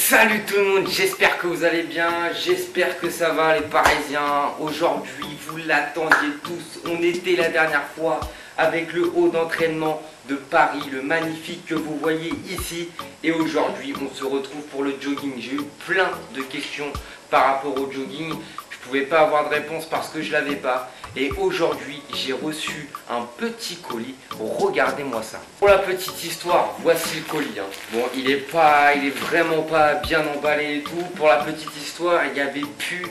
Salut tout le monde, j'espère que vous allez bien, j'espère que ça va les Parisiens. Aujourd'hui, vous l'attendiez tous, on était la dernière fois avec le haut d'entraînement de Paris, le magnifique que vous voyez ici. Et aujourd'hui, on se retrouve pour le jogging. J'ai eu plein de questions par rapport au jogging. Je ne pouvais pas avoir de réponse parce que je ne l'avais pas. Et aujourd'hui, j'ai reçu un petit colis. Regardez-moi ça. Pour la petite histoire, voici le colis. Bon, il est vraiment pas bien emballé et tout. Pour la petite histoire, il y avait plus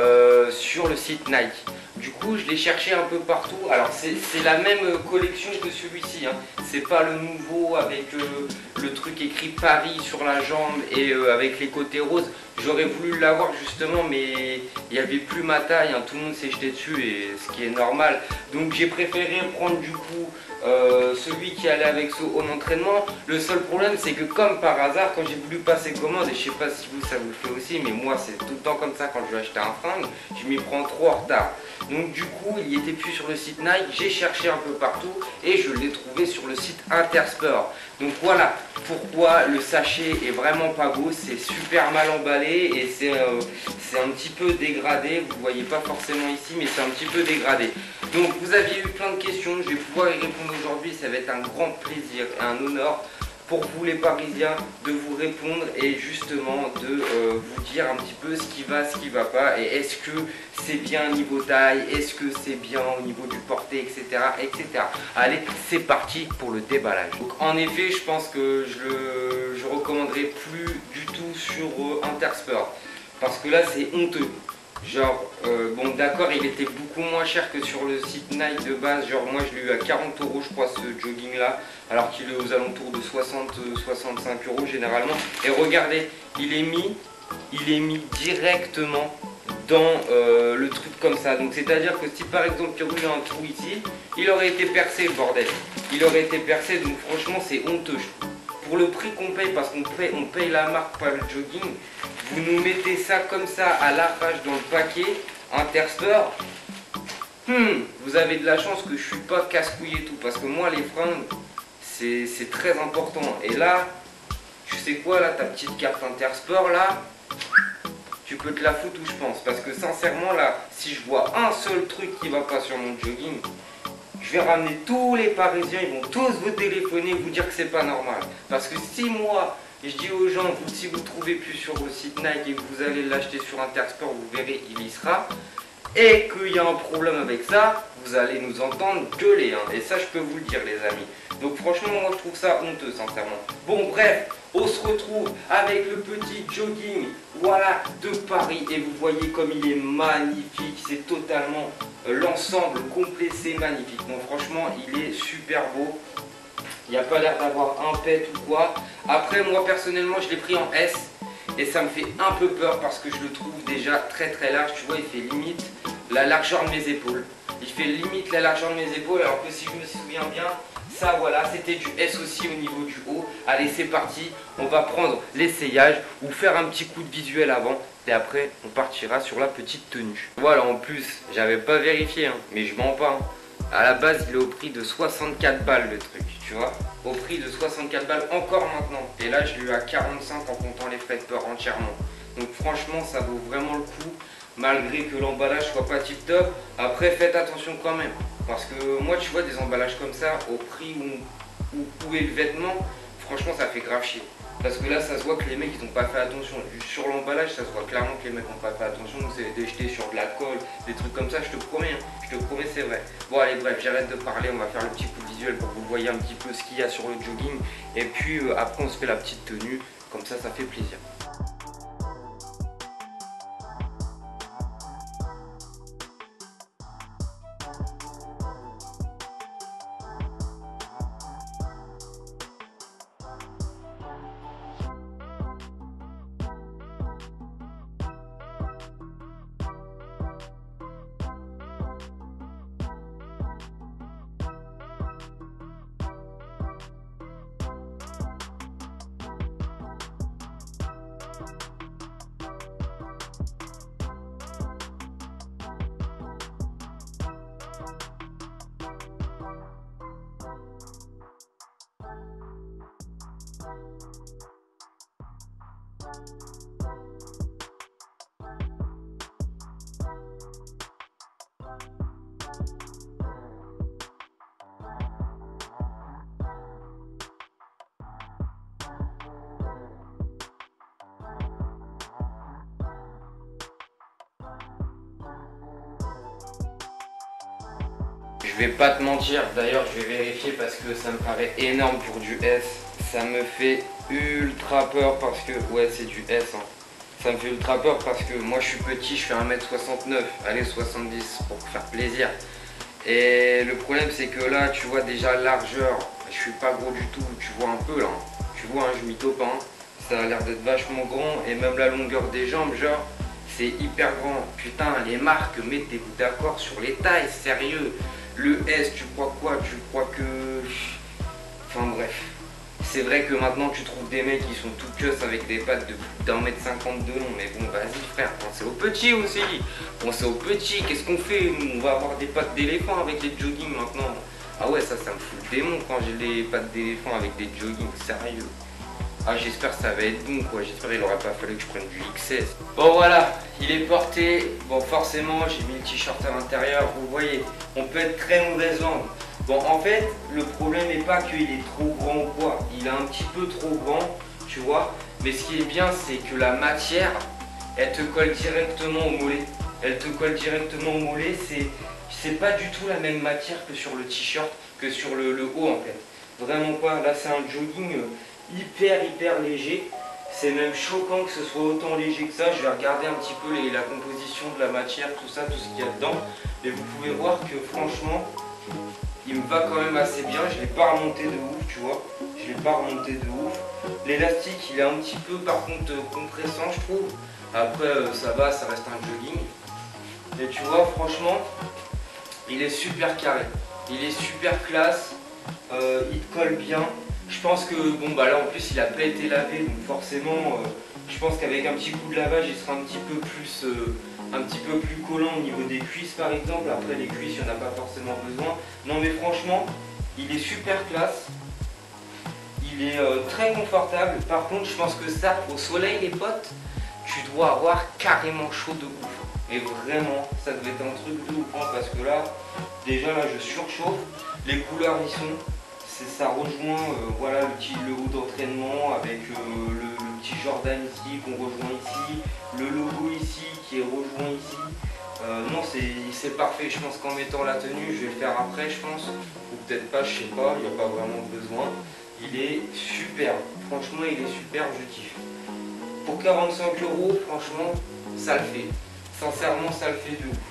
sur le site Nike. Du coup, je l'ai cherché un peu partout. Alors, c'est la même collection que celui-ci. C'est pas le nouveau avec le truc écrit Paris sur la jambe et avec les côtés roses. J'aurais voulu l'avoir justement, mais il n'y avait plus ma taille. Tout le monde s'est jeté dessus, et ce qui est normal. Donc, j'ai préféré prendre du coup celui qui allait avec ce haut d'entraînement. Le seul problème, c'est que comme par hasard, quand j'ai voulu passer commande, et je sais pas si vous ça vous le fait aussi, mais moi c'est tout le temps comme ça quand je veux acheter un fringue, je m'y prends trop en retard. Donc du coup, il n'y était plus sur le site Nike, j'ai cherché un peu partout et je l'ai trouvé sur le site Intersport. Donc voilà pourquoi le sachet est vraiment pas beau, c'est super mal emballé et c'est un petit peu dégradé. Vous ne voyez pas forcément ici, mais c'est un petit peu dégradé. Donc vous aviez eu plein de questions, je vais pouvoir y répondre aujourd'hui, ça va être un grand plaisir et un honneur pour vous les Parisiens de vous répondre et justement de vous dire un petit peu ce qui va pas, et est-ce que c'est bien niveau taille, est-ce que c'est bien au niveau du porté, etc. etc. Allez, c'est parti pour le déballage. Donc en effet, je pense que je recommanderais plus du tout sur Intersport parce que là c'est honteux. Genre, bon d'accord, il était beaucoup moins cher que sur le site Nike de base. Genre moi je l'ai eu à 40 € je crois, ce jogging là, alors qu'il est aux alentours de 60-65 € généralement. Et regardez, il est mis directement dans le truc comme ça. Donc c'est à dire que si par exemple il y aurait eu un trou ici, il aurait été percé, le bordel. Il aurait été percé, donc franchement c'est honteux je trouve. Pour le prix qu'on paye, parce qu'on paye la marque, pas le jogging, vous nous mettez ça comme ça à l'arrache dans le paquet Intersport. Vous avez de la chance que je suis pas casse-couille et tout, parce que moi les fringues c'est très important. Et là, tu sais quoi, là ta petite carte Intersport là, tu peux te la foutre où je pense, parce que sincèrement là, si je vois un seul truc qui va pas sur mon jogging, je vais ramener tous les Parisiens, ils vont tous vous téléphoner et vous dire que c'est pas normal. Parce que si moi, je dis aux gens, si vous ne trouvez plus sur le site Nike et que vous allez l'acheter sur Intersport, vous verrez, il y sera. Et qu'il y a un problème avec ça, vous allez nous entendre gueuler. Et ça, je peux vous le dire, les amis. Donc franchement, moi, je trouve ça honteux, sincèrement. Bon, bref, on se retrouve avec le petit jogging, voilà, de Paris. Et vous voyez comme il est magnifique. C'est totalement l'ensemble complet, c'est magnifique. Donc franchement, il est super beau. Il n'y a pas l'air d'avoir un pet ou quoi. Après, moi, personnellement, je l'ai pris en S. Et ça me fait un peu peur parce que je le trouve déjà très très large. Tu vois, il fait limite la largeur de mes épaules. Il fait limite la largeur de mes épaules, alors que si je me souviens bien, ça voilà, c'était du S aussi au niveau du haut. Allez, c'est parti, on va prendre l'essayage ou faire un petit coup de visuel avant. Et après, on partira sur la petite tenue. Voilà, en plus, j'avais pas vérifié, mais je mens pas. À la base, il est au prix de 64 balles le truc, tu vois. Au prix de 64 balles encore maintenant. Et là, je l'ai eu à 45 en comptant les frais de port entièrement. Donc franchement, ça vaut vraiment le coup. Malgré que l'emballage soit pas tip top. Après, faites attention quand même. Parce que moi, tu vois, des emballages comme ça, au prix où est le vêtement, franchement, ça fait grave chier. Parce que là, ça se voit que les mecs, ils n'ont pas fait attention. Sur l'emballage, ça se voit clairement que les mecs n'ont pas fait attention. Donc, c'est jeté sur de la colle, des trucs comme ça, je te promets. Je te promets, c'est vrai. Bon, allez, bref, j'arrête de parler. On va faire le petit coup visuel pour que vous voyez un petit peu ce qu'il y a sur le jogging. Et puis, après, on se fait la petite tenue. Comme ça fait plaisir. Je vais pas te mentir, d'ailleurs je vais vérifier parce que ça me paraît énorme pour du S. Ça me fait ultra peur parce que, ouais c'est du S hein. Ça me fait ultra peur parce que moi je suis petit, je fais 1m69, allez 70 pour faire plaisir. Et le problème c'est que là tu vois déjà largeur, je suis pas gros du tout, tu vois un peu là. Tu vois hein, je m'y tope hein. Ça a l'air d'être vachement grand et même la longueur des jambes genre c'est hyper grand. Putain les marques, mettez-vous d'accord sur les tailles, sérieux. Le S, tu crois quoi? Tu crois que... Enfin bref. C'est vrai que maintenant tu trouves des mecs qui sont tout cuss avec des pattes de plus d'1m50 de long. Mais bon, vas-y frère, pensez aux petits aussi. Pensez aux petits, qu'est-ce qu'on fait? Nous, on va avoir des pattes d'éléphant avec les jogging maintenant. Ah ouais, ça me fout le démon quand j'ai des pattes d'éléphant avec des jogging, sérieux. Ah j'espère que ça va être bon quoi, j'espère qu'il aurait pas fallu que je prenne du XS. Bon voilà, il est porté, bon forcément j'ai mis le t-shirt à l'intérieur, vous voyez, on peut être très mauvaise langue. Bon en fait, le problème n'est pas qu'il est trop grand ou quoi, il est un petit peu trop grand, tu vois. Mais ce qui est bien c'est que la matière, elle te colle directement au mollet. Elle te colle directement au mollet, c'est pas du tout la même matière que sur le t-shirt, que sur le haut en fait. Vraiment pas, là c'est un jogging hyper léger. C'est même choquant que ce soit autant léger que ça. Je vais regarder un petit peu la composition de la matière, tout ça, tout ce qu'il y a dedans. Et vous pouvez voir que franchement, il me va quand même assez bien. Je ne l'ai pas remonté de ouf, tu vois. Je ne l'ai pas remonté de ouf. L'élastique, il est un petit peu par contre compressant, je trouve. Après, ça va, ça reste un jogging. Et tu vois, franchement, il est super carré. Il est super classe. Il te colle bien. Je pense que, bon bah là en plus il a pas été lavé, donc forcément je pense qu'avec un petit coup de lavage il sera un petit peu plus collant au niveau des cuisses par exemple. Après les cuisses il n'y en a pas forcément besoin. Non mais franchement il est super classe, il est très confortable. Par contre je pense que ça au soleil les potes, tu dois avoir carrément chaud de ouf. Et vraiment ça devait être un truc de ouf hein, parce que là déjà là je surchauffe, les couleurs y sont. Ça rejoint voilà, le haut d'entraînement avec le petit Jordan ici qu'on rejoint ici, le logo ici qui est rejoint ici. Non c'est parfait, je pense qu'en mettant la tenue, je vais le faire après je pense, ou peut-être pas, je sais pas, il n'y a pas vraiment besoin. Il est super, franchement il est super, je kiffe. Pour 45 €, franchement ça le fait, sincèrement ça le fait de ouf.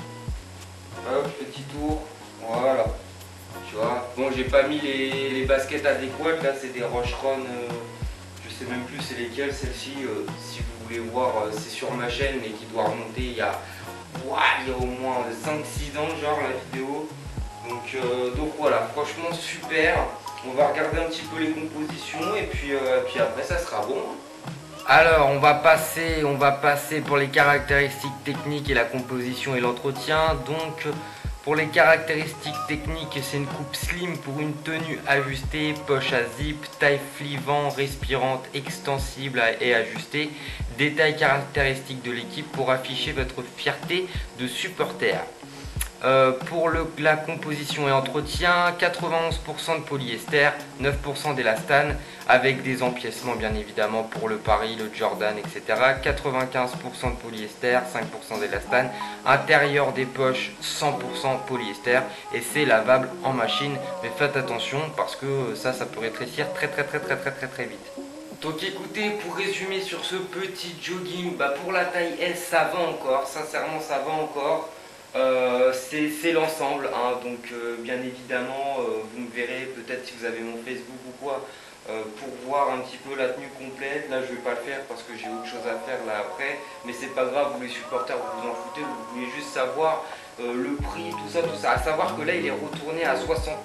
Hop, petit tour, voilà. Tu vois, bon j'ai pas mis les baskets adéquates, là c'est des Rocheron, je sais même plus c'est lesquelles celles-ci, si vous voulez voir c'est sur ma chaîne mais qui doit remonter il y a au moins 5-6 ans genre la vidéo. Donc voilà, franchement super, on va regarder un petit peu les compositions et puis après ça sera bon. Alors on va passer pour les caractéristiques techniques et la composition et l'entretien. Donc pour les caractéristiques techniques, c'est une coupe slim pour une tenue ajustée, poche à zip, taille flivant, respirante, extensible et ajustée. Détails caractéristiques de l'équipe pour afficher votre fierté de supporter. Pour la composition et entretien, 91% de polyester, 9% d'élastane, avec des empiècements bien évidemment pour le Paris, le Jordan, etc. 95% de polyester, 5% d'élastane, intérieur des poches 100% polyester et c'est lavable en machine. Mais faites attention parce que ça peut rétrécir très vite. Donc écoutez, pour résumer sur ce petit jogging, pour la taille S ça va encore, sincèrement ça va encore. C'est l'ensemble, hein, donc bien évidemment vous me verrez peut-être si vous avez mon Facebook ou quoi pour voir un petit peu la tenue complète. Là je vais pas le faire parce que j'ai autre chose à faire là après, mais c'est pas grave, vous les supporters vous vous en foutez, vous voulez juste savoir le prix, tout ça, à savoir que là il est retourné à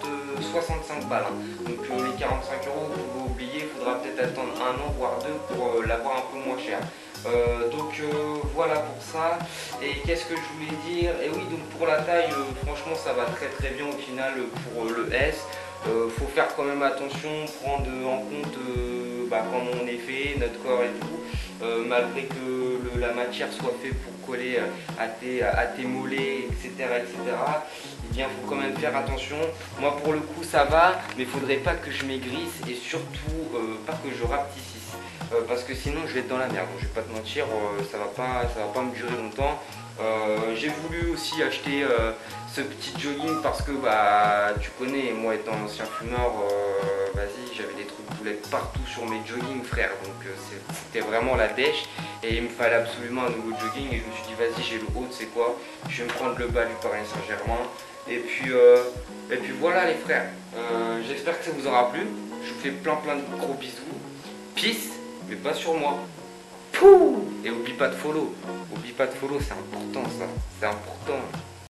65 balles, hein. Donc les 45 € vous pouvez oublier, il faudra peut-être attendre un an voire deux pour l'avoir un peu moins cher. Voilà pour ça. Et qu'est-ce que je voulais dire? Et oui, donc pour la taille franchement ça va très bien au final pour le S. Faut faire quand même attention, prendre en compte comment on est fait, notre corps et tout. Malgré que la matière soit faite pour coller à tes mollets, etc., etc., eh bien, faut quand même faire attention. Moi, pour le coup, ça va, mais il faudrait pas que je maigrisse et surtout pas que je rapetississe. Parce que sinon, je vais être dans la merde. Je vais pas te mentir, ça va pas me durer longtemps. J'ai voulu aussi acheter ce petit jogging parce que tu connais, moi étant ancien fumeur, vas-y, j'avais des trucs de boulettes partout sur mes joggings, frère, donc c'était vraiment la dèche et il me fallait absolument un nouveau jogging et je me suis dit vas-y, j'ai le haut, c'est quoi, je vais me prendre le bas du Paris Saint-Germain et puis voilà les frères. J'espère que ça vous aura plu, je vous fais plein de gros bisous, peace, mais pas sur moi. Pouh, et oublie pas de follow, c'est important ça, c'est important.